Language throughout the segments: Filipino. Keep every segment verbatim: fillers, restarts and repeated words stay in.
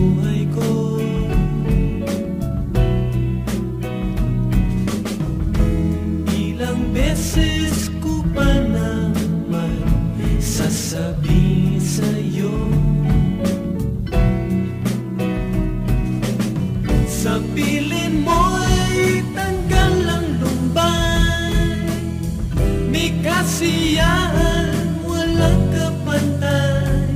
buhay ko. Ilang beses ko pa naman sasabihin sa'yo, sa piling mo'y tanggal ang lumbay, may kasiyahan, walang kapantay.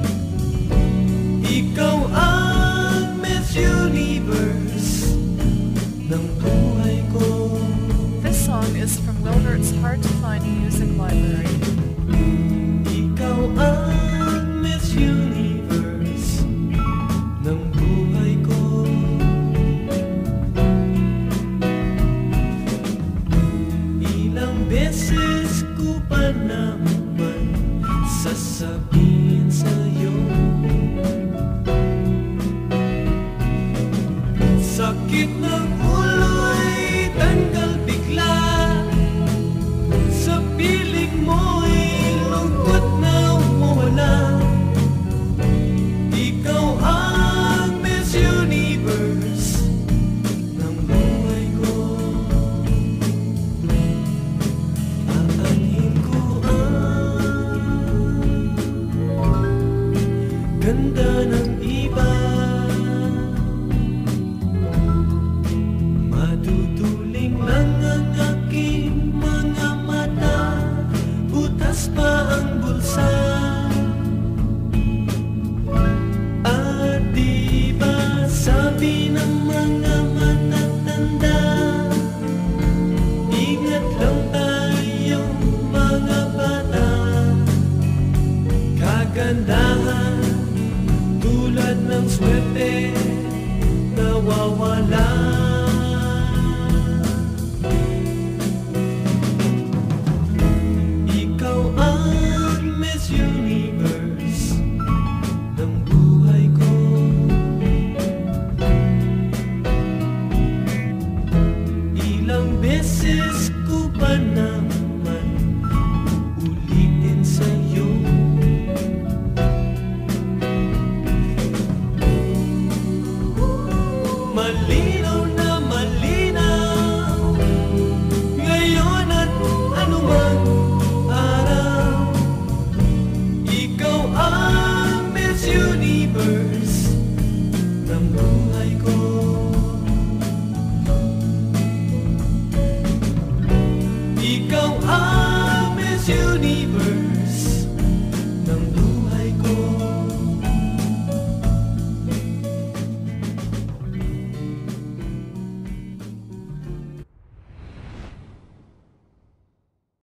Ikaw ang Miss Universe ng buhay ko. This song is from Wilbert's Hard to Find Music Library. Ikaw ang Miss Universe ng buhay ko. Ilang beses ko pa naman sasabihin sa'yo, sakit ng ulo'y tanggal bigla, sa piling mo'y lungkot na mawala. Ikaw ang Miss Universe ng buhay ko. Aanhin ko ang ganda ng iba, maduduling lang ang aking mga mata, butas pa ang bulsa. At di ba sabi ng mga